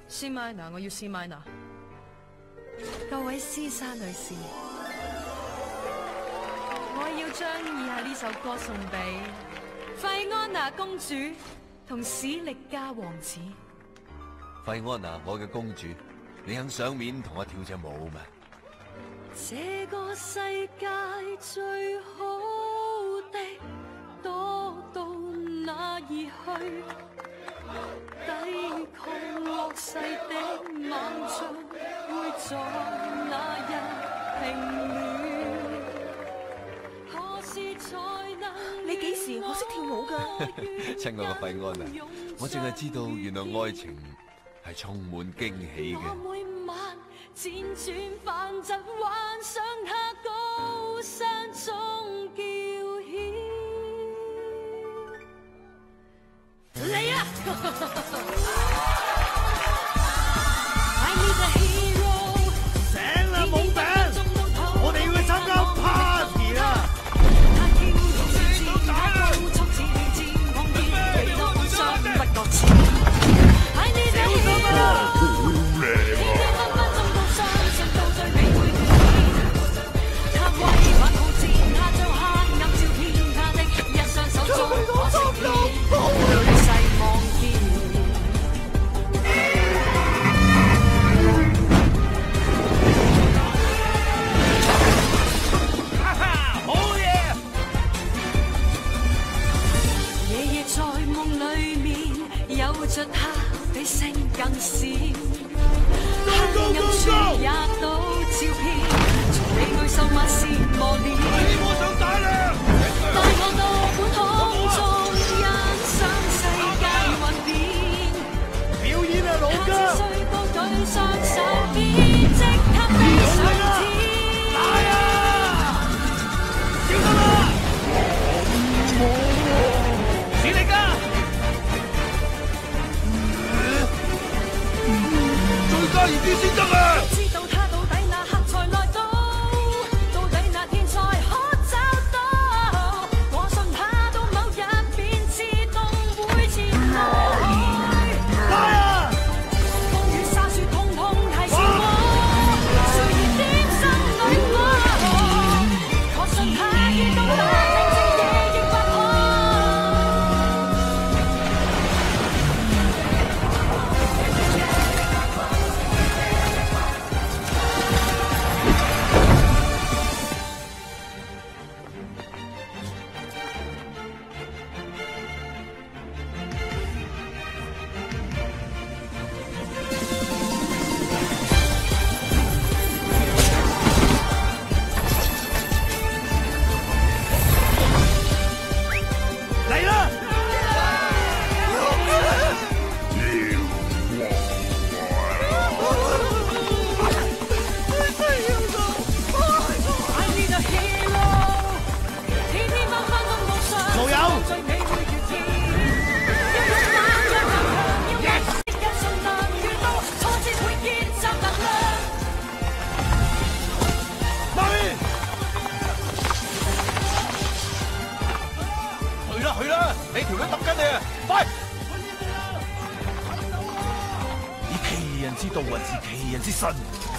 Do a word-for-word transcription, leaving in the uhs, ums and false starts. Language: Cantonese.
C minor， 我要 C minor。各位師生女士，我要將以下呢首歌送俾費安娜公主同史力加王子。 費安娜，我嘅公主，你肯上面同我跳隻舞嗎？ 這個世界最好的多到哪兒去？抵抗惡勢的猛將會在哪日平亂？何時才能？你幾時學識跳舞㗎？ 親愛嘅費安娜，我淨係知道原來愛情係充滿驚喜嘅。 輾轉反側，幻想他高山中叫囂。嚟啊！ 醒啦，冇餅！我哋要去參加 party 啦！ 着他比星更閃，黑暗處也都照遍，從你愛受萬事磨練。 我想打啦！ 帶我到本空中欣賞世界幻變。 表演啊，老家！ 他只需高舉雙手，便即刻飛上天。 大啊！小心啊！史力加！加熱啲先得啊！ 知道他到底那刻才來到，到底那天才可找到。我信他到某日便自動會前來。 來啊！ 風雨沙雪統統提示我，歲月的心裏我，確信他已到那寧靜夜亦不可。 你條女揼緊你啊！快！ 以其人之道還治其人之身。